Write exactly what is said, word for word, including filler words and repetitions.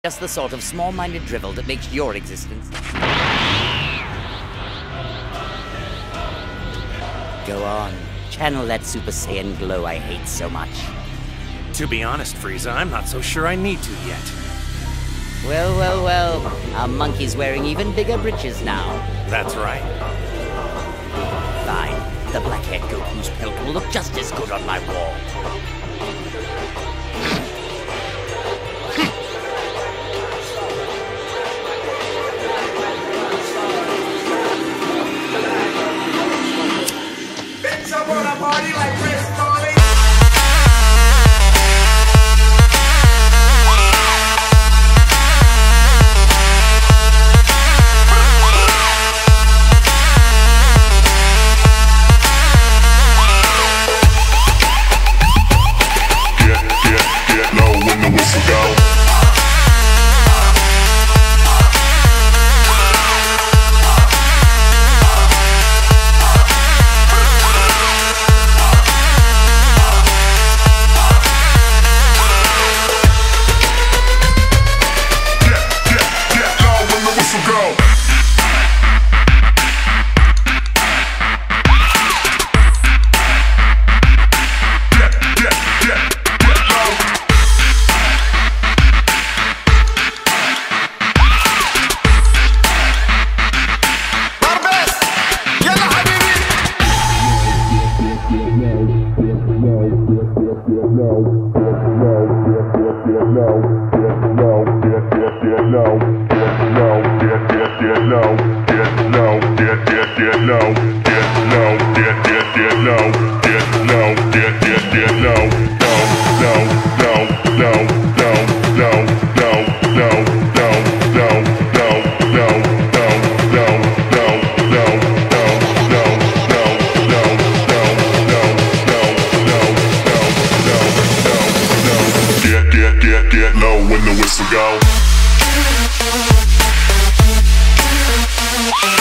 Just the sort of small-minded drivel that makes your existence. Go on, channel that Super Saiyan glow I hate so much. To be honest, Frieza, I'm not so sure I need to yet. Well, well, well, our monkey's wearing even bigger breeches now. That's right. Fine, the black-haired Goku's pelt will look just as good on my wall. Party like Chris Farley. Get, get, get low when the whistle go. Get low when the whistle go.